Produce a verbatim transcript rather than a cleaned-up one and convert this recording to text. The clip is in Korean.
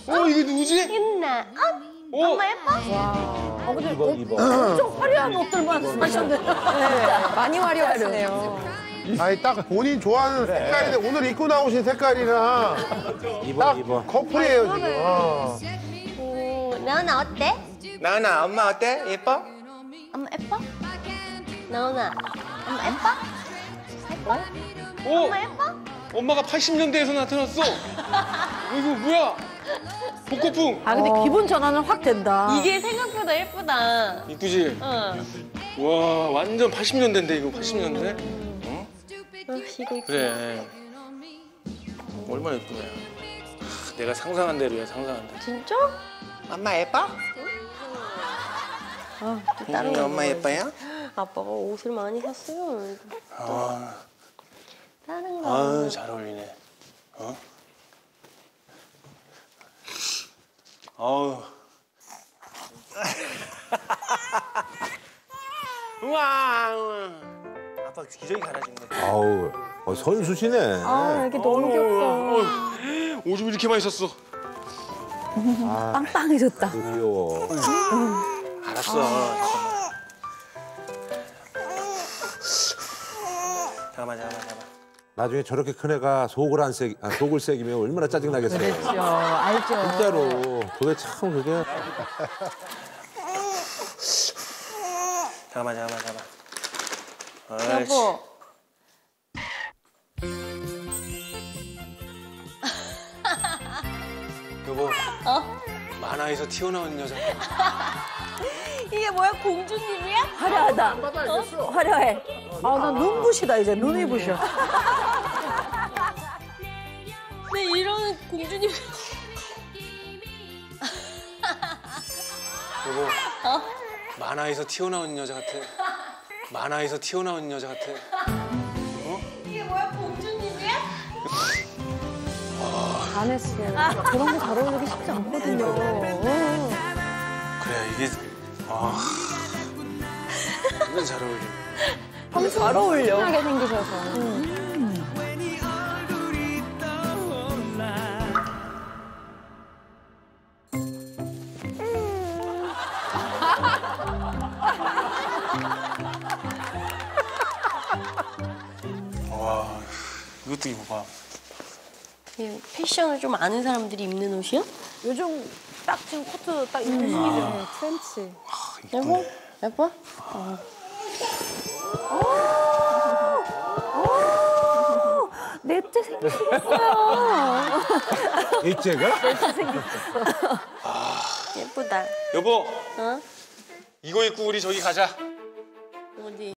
어, 이게 누구지? 힘나. 어? 어? 엄마 예뻐? 어, 근데 입어, 입어. 엄청 화려한 옷들만 하셨네. 네, 많이 화려하시네요. 아니 딱 본인 좋아하는 색깔인데 오늘 입고 나오신 색깔이랑 입어, 딱 입어. 커플이에요 지금. 어. 음, 나은아 어때? 나은아, 엄마 어때? 예뻐? 엄마 예뻐? 나은아, 엄마 예뻐? 예뻐? 오! 엄마 예뻐? 엄마가 팔십 년대에서 나타났어. 이거 뭐야? 복고풍. 아, 근데 기분 전환은 확 된다. 이게 생각보다 예쁘다. 이쁘지? 응. 와, 완전 팔십 년대인데 이거 팔십 년대? 응? 어, 이거 이쁘다. 그래. 얼마나 예쁘냐. 하, 내가 상상한 대로야, 상상한 대로. 진짜? 엄마 예뻐? 아, 또 다른 거. 엄마 예뻐요? 아빠가 옷을 많이 샀어요. 아, 다른 거. 아유, 잘 어울리네. 어? 아우. 우와. 아빠 기저귀 갈아준 거. 아우, 어, 선수시네. 아, 이게 너무 귀엽다. 오줌 이렇게 많이 썼어. 빵빵해졌다. 귀여워. 알았어. 잠깐만. 잠깐만, 잠깐만, 잠깐만. 나중에 저렇게 큰 애가 속을 안 새기, 아, 속을 새기면 얼마나 짜증나겠어요. 그렇죠. 알죠. 진짜로. 그게 참 그게. 잠깐만, 잠깐만, 잠깐만. 아이씨. 여보. 여보. 어? 만화에서 튀어나온 여자. 이게 뭐야? 공주님이야? 화려하다. 어? 화려해. 아, 나 눈부시다, 이제. 눈이 부셔. 네, 이런 공주님. 여보. 어? 만화에서 튀어나온 여자 같아. 만화에서 튀어나온 여자 같아. 이게 뭐야? 공주님이야? 안 했어. 그런 거 잘 어울리기 쉽지 않거든요. 그래, 이게. 아. 완전 잘 어울리네. 근데 잘 어울려. 편하게 생기셔서. 와, 이것도 입어봐. 이게 패션을 좀 아는 사람들이 입는 옷이야? 요즘 딱 지금 코트 딱 입는 시기죠. 트렌치. 예뻐? 예뻐? 넷째 생겼어요. 일제가? 예쁘다. 여보, 어? 이거 입고 우리 저기 가자. 어디?